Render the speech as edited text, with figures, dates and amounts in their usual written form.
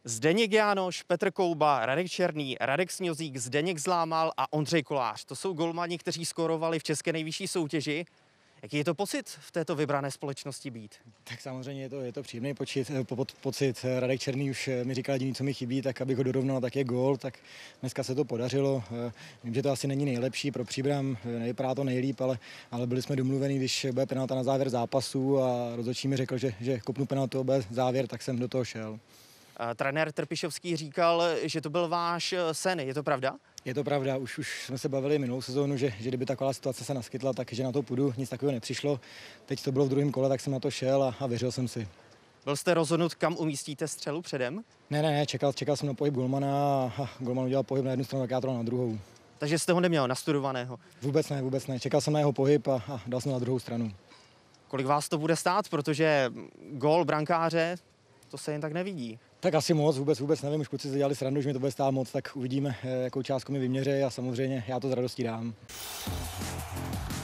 Zdeněk Jánoš, Petr Kouba, Radek Černý, Radek Sňozík, Zdeněk Zlámal a Ondřej Kolář. To jsou golmani, kteří skórovali v české nejvyšší soutěži. Jaký je to pocit v této vybrané společnosti být? Tak samozřejmě je to příjemný pocit. Radek Černý už mi říkal jediný, co mi chybí, tak abych ho dorovnal, tak je gól. Tak dneska se to podařilo. Vím, že to asi není nejlepší pro Příbram, nevypadá to nejlíp, ale byli jsme domluveni, když bude penalta na závěr zápasu a rozhodčí mi řekl, že kopnu penaltu a bude závěr, tak jsem do toho šel. Trenér Trpišovský říkal, že to byl váš sen. Je to pravda? Je to pravda, už jsme se bavili minulou sezónu, že kdyby taková situace se naskytla, takže na to půjdu, nic takového nepřišlo. Teď to bylo v druhém kole, tak jsem na to šel a věřil jsem si. Byl jste rozhodnut, kam umístíte střelu předem? Ne, čekal jsem na pohyb golmana a golman udělal pohyb na jednu stranu, tak já to na druhou. Takže jste ho neměl nastudovaného? Vůbec ne. Čekal jsem na jeho pohyb a dal jsem na druhou stranu. Kolik vás to bude stát, protože gól brankáře, to se jen tak nevidí. Tak asi moc, vůbec nevím, už kluci si dělali srandu, že mi to bude stát moc, tak uvidíme, jakou částku mi vyměří a samozřejmě já to s radostí dám.